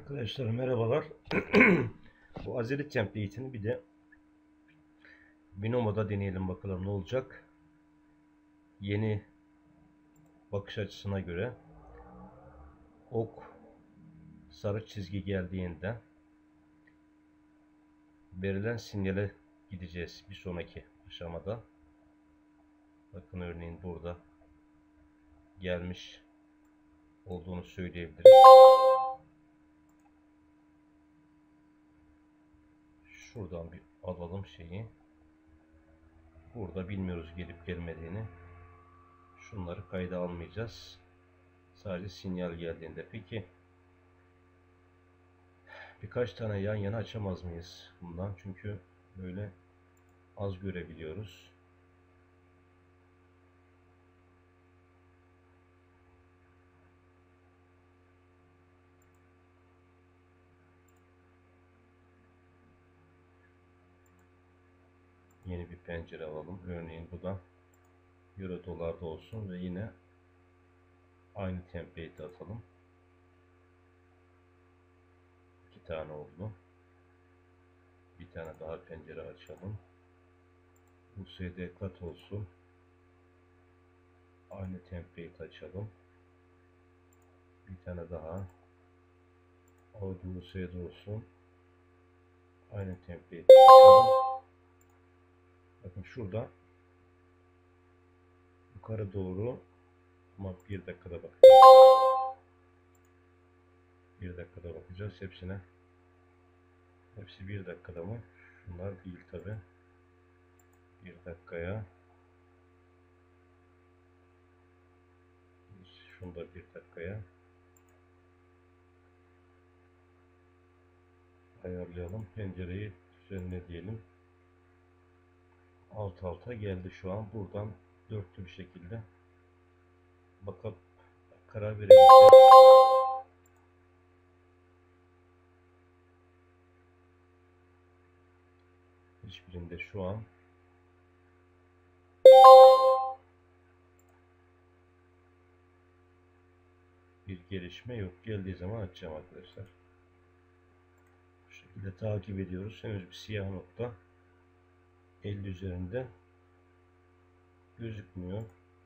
Arkadaşlar merhabalar. Bu Azeri template'ini bir de Binomo'da deneyelim bakalım ne olacak. Yeni bakış açısına göre ok sarı çizgi geldiğinde verilen sinyale gideceğiz bir sonraki aşamada. Bakın örneğin burada gelmiş olduğunu söyleyebiliriz. Şuradan bir alalım şeyi. Burada bilmiyoruz gelip gelmediğini. Şunları kayda almayacağız. Sadece sinyal geldiğinde. Peki birkaç tane yan yana açamaz mıyız bundan? Çünkü böyle az görebiliyoruz. Yeni bir pencere alalım. Örneğin bu da Euro dolarda olsun ve yine aynı template'i atalım. 2 tane oldu. Bir tane daha pencere açalım. USD kat olsun. Aynı template açalım. Bir tane daha. Audi USD olsun. Aynı template açalım. Bakın şurada yukarı doğru ama bir dakikada bakacağız. Bir dakikada bakacağız hepsine. Hepsi bir dakikada mı? Şunlar değil tabi. Bir dakikaya. Şunu da bir dakikaya. Ayarlayalım. Pencereyi düzenle diyelim. Alt alta geldi şu an. Buradan dörtlü bir şekilde bakıp karar verebiliriz. Hiçbirinde şu an bir gelişme yok. Geldiği zaman açacağım arkadaşlar. Bu şekilde takip ediyoruz. Henüz bir siyah nokta 50 üzerinde gözükmüyor.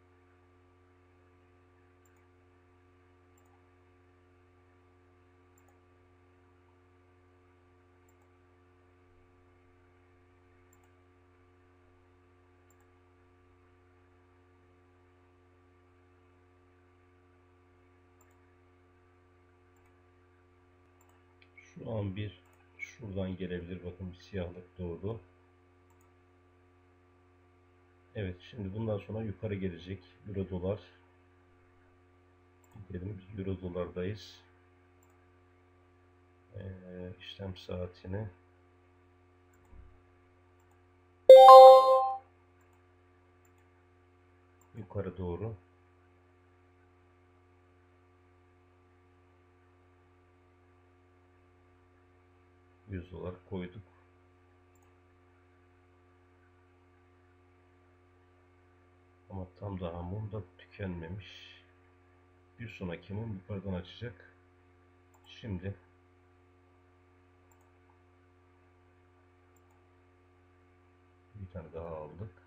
Şu an bir şuradan gelebilir. Bakın bir siyahlık doğdu. Evet, şimdi bundan sonra yukarı gelecek. Euro dolar. Gidelim, Euro dolardayız. İşlem saatini yukarı doğru $100 koyduk. Ama tam daha mum da tükenmemiş. Bir sonraki mum yukarıdan açacak. Şimdi bir tane daha aldık.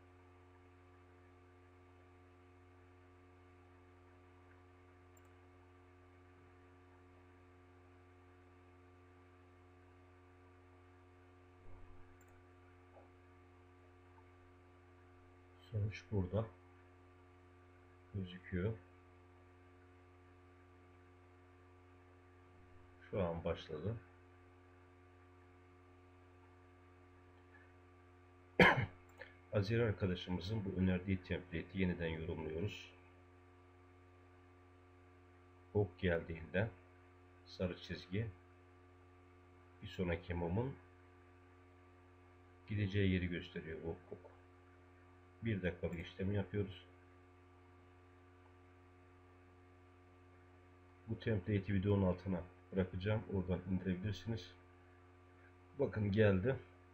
Sonuç burada gözüküyor. Şu an başladı. Azeri arkadaşımızın bu önerdiği template'i yeniden yorumluyoruz. Ok geldiğinde sarı çizgi bir sonraki mumun gideceği yeri gösteriyor bu ok. Bir dakikalık işlemi yapıyoruz. Bu template'i videonun altına bırakacağım. Oradan indirebilirsiniz. Bakın geldi.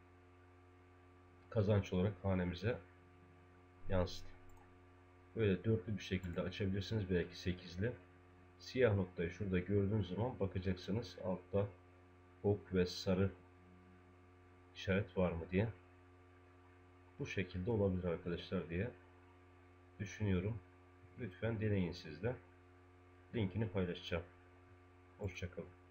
Kazanç olarak hanemize yansıdı. Böyle dörtlü bir şekilde açabilirsiniz. Belki sekizli. Siyah noktayı şurada gördüğünüz zaman bakacaksınız altta ok ve sarı işaret var mı diye. Bu şekilde olabilir arkadaşlar diye düşünüyorum. Lütfen deneyin siz de. Linkini paylaşacağım. Hoşça kalın.